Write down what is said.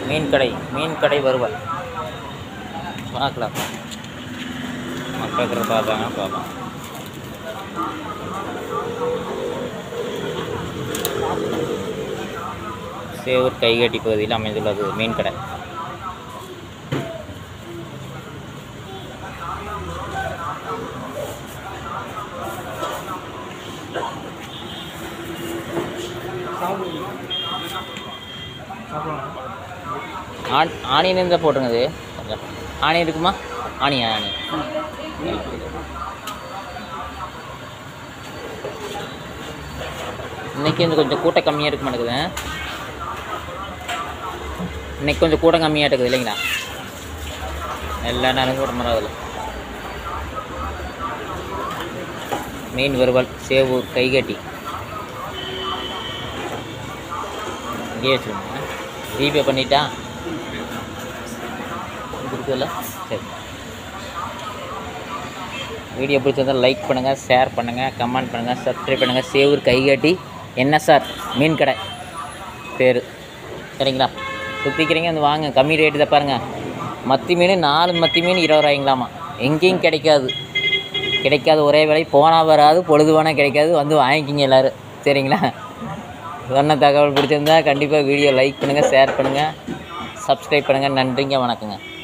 மீன் கடை வறுவல் பார்க்கலாம். மக்கள் பார்த்தாங்க பார்க்கலாம். சேவூர் கைகாட்டி பகுதியில் அமைந்துள்ளது மீன் கடை. ஆனியன் இருந்தால் போட்டுருங்க. இது கொஞ்சம் ஆனியன் இருக்குமா? ஆனியன் இன்றைக்கி வந்து கொஞ்சம் கூட்டம் கம்மியாக இருக்க மாட்டேங்குது. இன்றைக்கி கொஞ்சம் கூட்டம் கம்மியாக இருக்குது இல்லைங்களா? எல்லா நேரம் கூட்டம் வராதில்ல. மீன் வறுவல் சேவூர் கைகாட்டி இங்கே வச்சுருங்க. ஜிபே பண்ணிட்டா இருக்குதுல்ல? சரி. வீடியோ பிடிச்சிருந்தால் லைக் பண்ணுங்கள், ஷேர் பண்ணுங்கள், கமெண்ட் பண்ணுங்கள், சப்ஸ்கிரைப் பண்ணுங்கள். சேவூர் கைகாட்டி NSR மீன் கடை பேர் சரிங்களா? சுற்றிக்கிறீங்க வந்து வாங்க. கம்மி ரேட்டு தான் பாருங்கள். மத்தி மீன் 4 மத்தி மீன் 20 ரூபாய்ங்களாமா. எங்கேயும் கிடைக்காது ஒரே விலை. போனால் வராது, பொழுது வேணால் கிடைக்காது. வந்து வாங்கிக்கிங்க எல்லோரும் சரிங்களா? சொன்ன தகவல் பிடிச்சிருந்தா கண்டிப்பாக வீடியோ லைக் பண்ணுங்கள், ஷேர் பண்ணுங்கள், சப்ஸ்கிரைப் பண்ணுங்கள். நன்றிங்க, வணக்கங்க.